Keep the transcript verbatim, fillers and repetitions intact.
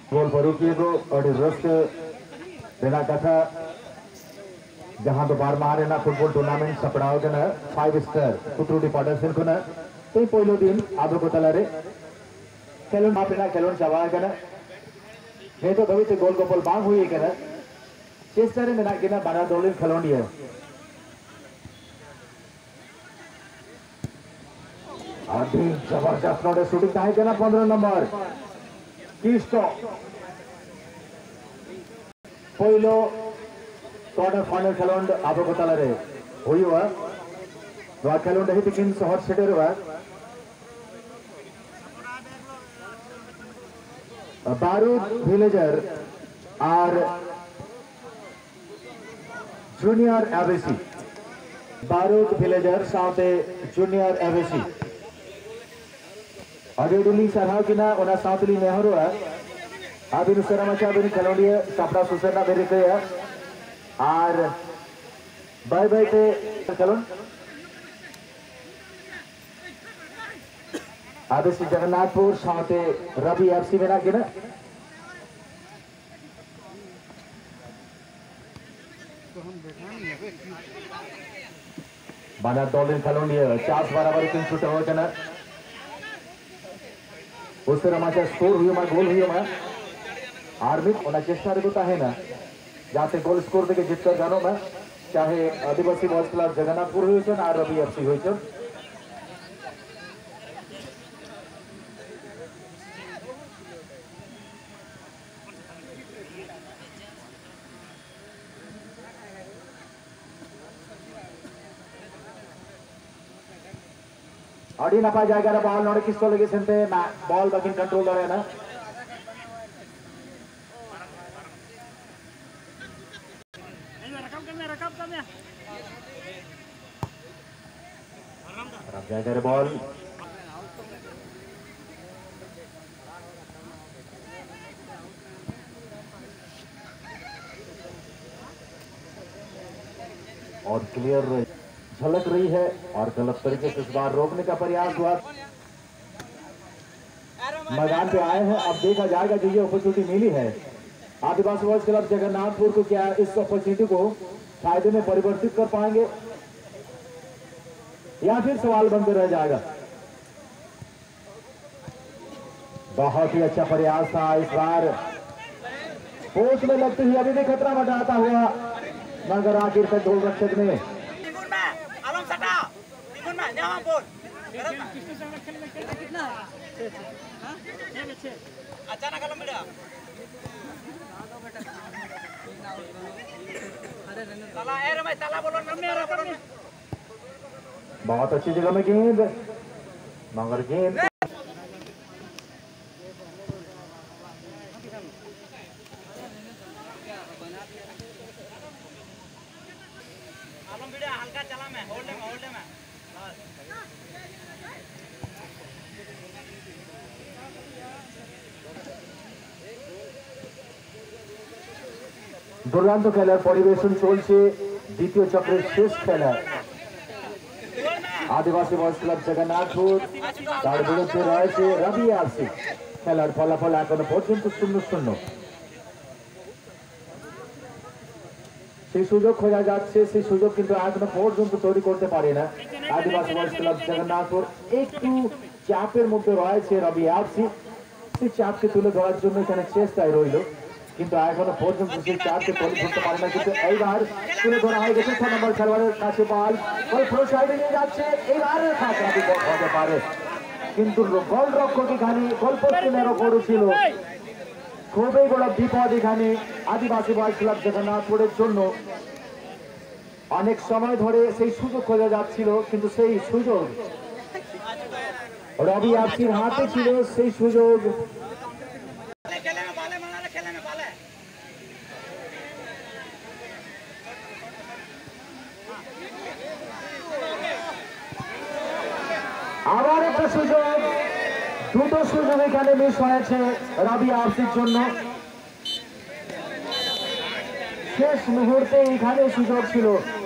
गोल फरूकी को और रस्ट देना कथा जहां तो बार मारे ना फुटबॉल टूर्नामेंट सपड़ाओ के ना फाइव स्टार कुटरुडी पॉडर्सन को ना तो पहले दिन आदो को तलारे खेलों आप ना खेलों चबाया के ना नहीं तो कभी तो गोल गोपाल बांग हुई है के ना चेस्टर में ना के ना बना डोलिन खेलों दिया अभी जबरदस्त नोटे शूटिंग कहाँ के ना पंद्रह नंबर किस्तो पहलो क्वार्टर फाइनल खेलों आदो को तलारे हुई हुआ तो खेलों नहीं बिकिन सहर सेटर हुआ बारूद विलेजर और जूनियर एबीसी बारूद विलेजर साउथ जूनियर एबीसी अगेडुली सरहा की ना उना साउथली नेहरू है अभी दूसरा मैच अभी खेलों लिए सपना सुसरना मेरे पे है और बाय बाय पे खेलों आदेशी जगन्नाथपुर साथ रवि एफसी में ना कि ना बना डॉलिन खेलों लिए चार बराबर तीन छूटे हुए के ना उससे रमाचा स्कोर हुई हमारा गोल हुई हमारा आर्मी उन्हें चेष्टा रखता है ना जहाँ से गोल स्कोर देके जीत कर जानो मैं चाहे आदिवासी बॉयज क्लब जगन्नाथपुर हुई चुन और रवि एफसी हुई चुन अड़ी नपा जाएगा ना बॉल नोड़े किसको लगे सेंटे ना बॉल बाकी कंट्रोल हो रहा है ना रख जाएगा रे बॉल और क्लियर झलक रही है और गलत तरीके से इस बार रोकने का प्रयास हुआ मैदान पे आए हैं अब देखा जाएगा जो ये अपॉर्चुनिटी मिली है आदिवासी बॉयज क्लब जगन्नाथपुर को क्या इस अपॉर्चुनिटी को फायदे में परिवर्तित कर पाएंगे या फिर सवाल बनकर रह जाएगा बहुत ही अच्छा प्रयास था इस बार पोस्ट में लगते ही अभी भी खतरा मंडराता हुआ मगर आखिर तक गोल रक्षक ने अचानक आलम बेटा ताला ए रे भाई ताला बोलो ना मेरा बोलो बहुत अच्छी जगह में गेंद मगर गेंद आलम बेटा हल्का चला मैं होल्ड में होल्ड में দুর্দান্ত খেলার পরিবেশন চলছে দ্বিতীয় চক্রের শেষ খেলা আদিবাসী বয়স ক্লাব জগন্নাথপুর তার বিরুদ্ধে রয়েছে রবি এফসি খেলার ফলাফল এখনো পর্যন্ত শূন্য শূন্য সেই সুযোগ খোঁজা যাচ্ছে সেই সুযোগ কিন্তু এখনো পর্যন্ত তৈরি করতে পারে না আদিবাসী বয়স ক্লাব জগন্নাথপুর একটু চাপের মধ্যে রয়েছে রবি এফসি সেই চাপকে তুলে ধরার জন্য এখানে চেষ্টায় রইল কিন্তু এখনো পর্যন্ত সেই চাপকে তৈরি করতে পারে না কিন্তু এইবার তুলে ধরা হয়ে গেছে ছয় নম্বর খেলোয়াড়ের কাছে বল বল ফ্লো সাইডে নিয়ে যাচ্ছে এইবার খাতরা বিপদ হতে পারে কিন্তু গোলরক্ষক এখানে গোলপোস্টে নেড়ো করেছিল খুবই বড় বিপদ এখানে আদিবাসী বয়স ক্লাব জগন্নাথপুরের জন্য অনেক সময় ধরে সেই সুযোগ খোঁজা যাচ্ছিল কিন্তু সেই সুযোগ রবি এফসির হাতে ছিল সেই সুযোগ আবার একটা সুযোগ দুটো সুযোগ এখানে মিস হয়েছে রবি এফসির জন্য শেষ মুহূর্তে এখানে সুযোগ ছিল